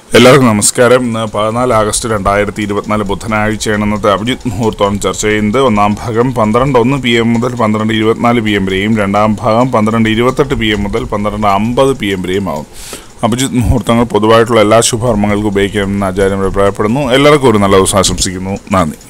എല്ലാവർക്കും നമസ്കാരം. ഇന്ന് 14 ആഗസ്റ്റ് 2024 ബുധനാഴ്ചയാണ്. ഇന്നത്തെ അഭിജിത്ത് മുഹൂർത്തം ചർച്ച ചെയ്യുന്നത്. ഒന്നാം ഭാഗം 12:01 PM മുതൽ 12:24 PM വരെയും, രണ്ടാം ഭാഗം 12:28 PM മുതൽ 12:50 PM വരെയും ആവും. അഭിജിത്ത് മുഹൂർത്തങ്ങൾ പൊതുവായിട്ടുള്ള എല്ലാ ശുഭകർമ്മങ്ങൾക്കും ഉപയോഗിക്കാമെന്ന് ആചാര്യൻ അഭിപ്രായപ്പെടുന്നു. എല്ലാവർക്കും ഒരു നല്ല ദിവസം ആശംസിക്കുന്നു. നന്ദി.